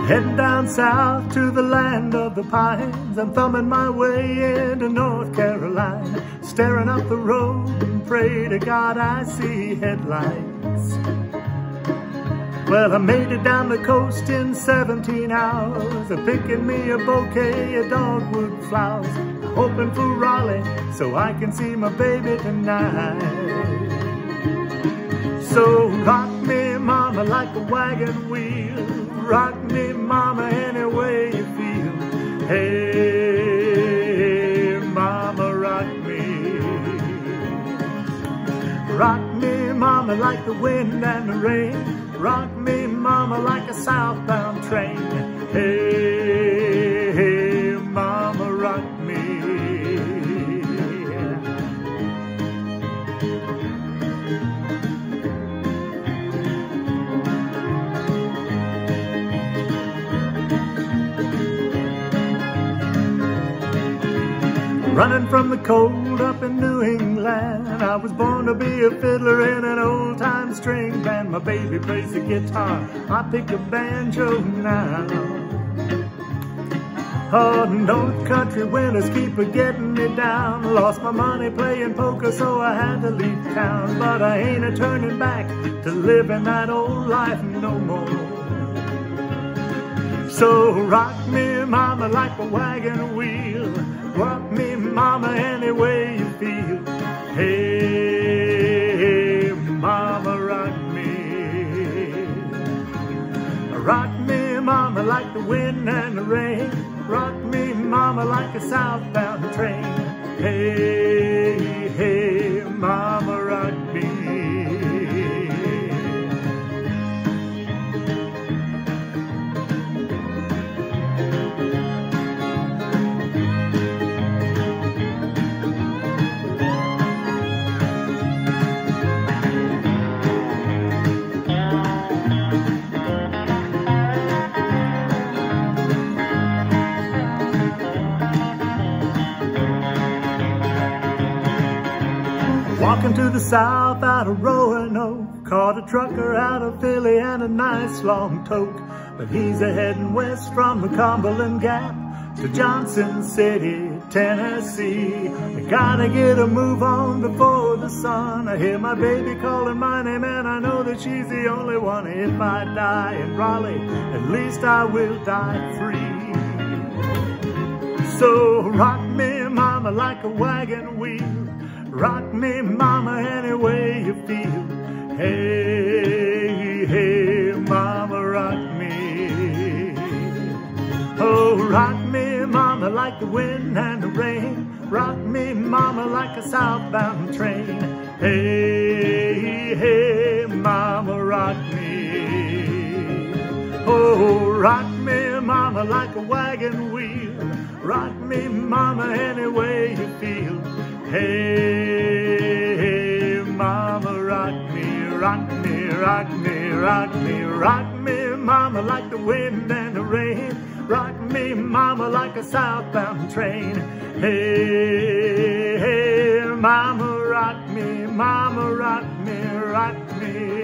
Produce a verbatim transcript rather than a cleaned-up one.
Heading down south to the land of the pines. I'm thumbing my way into North Carolina, staring up the road and pray to God I see headlights. Well, I made it down the coast in seventeen hours, picking me a bouquet of dogwood flowers, hoping for Raleigh so I can see my baby tonight. So rock me, mama, like a wagon wheel. Rock me, mama, any way you feel. Hey, mama, rock me. Rock me, mama, like the wind and the rain. Rock me, mama, like a southbound train. Hey, hey, mama, rock me. Running from the cold up in New England, I was born to be a fiddler in an old-time string band. My baby plays the guitar, I pick a banjo now. Oh, North Country winters keep a-getting me down. Lost my money playing poker, so I had to leave town. But I ain't a-turning back to living that old life no more. So rock me, mama, like a wagon wheel. Rock me, mama, any way you feel. Hey, mama, rock me. Rock me, mama, like the wind and the rain. Rock me, mama, like a southbound train. Hey, hey, mama, rock me. Walking to the south out of Roanoke, caught a trucker out of Philly and a nice long toque. But he's a-heading west from the Cumberland Gap to Johnson City, Tennessee. I gotta get a move on before the sun. I hear my baby calling my name and I know that she's the only one. If I die in Raleigh, at least I will die free. So rock me, mama, like a wagon wheel. Rock me, mama, any way you feel. Hey, hey, mama, rock me. Oh, rock me, mama, like the wind and the rain. Rock me, mama, like a southbound train. Hey, hey, mama, rock me. Oh, rock me, mama, like a wagon wheel. Rock me, mama, any way you feel. Hey, hey, mama, rock me, rock me, rock me, rock me, rock me, mama, like the wind and the rain. Rock me, mama, like a southbound train. Hey, hey, mama, rock me, mama, rock me, rock me.